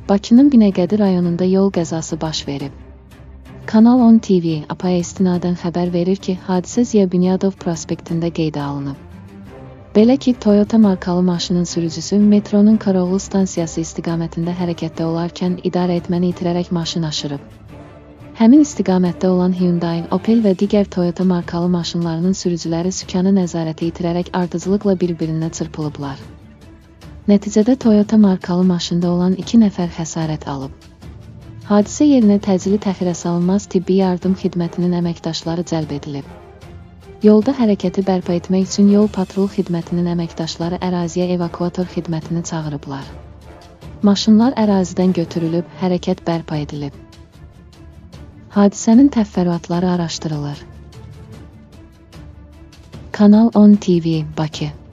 Bakının Binəqədi rayonunda yol qəzası baş verib. Kanal 10 TV APA-ya istinadən xəbər verir ki, hadisə Ziya Bünyadov prospektində qeydə alınıb. Belə ki, Toyota markalı maşının sürücüsü metronun Koroğlu stansiyası istiqamətində hərəkətdə olarkən idarəetməni itirərək maşın aşırıb. Həmin istiqamətdə olan Hyundai, Opel və digər Toyota markalı maşınlarının sürücüləri sükanı nəzarəti itirərək ardıcıllıqla bir-birinə çırpılıblar. Nəticədə Toyota markalı maşında olan 2 nəfər xəsarət alıb. Hadisə yerinə təcili təxirəsalınmaz tibbi yardım xidmətinin əməkdaşları cəlb edilib. Yolda hərəkəti bərpa etmək üçün yol patrul xidmətinin əməkdaşları əraziyə evakuator xidmətini çağırıblar. Maşınlar ərazidən götürülüb, hərəkət bərpa edilib. Hadisənin təfərrüatları araşdırılır. Kanal 10 TV, Bakı.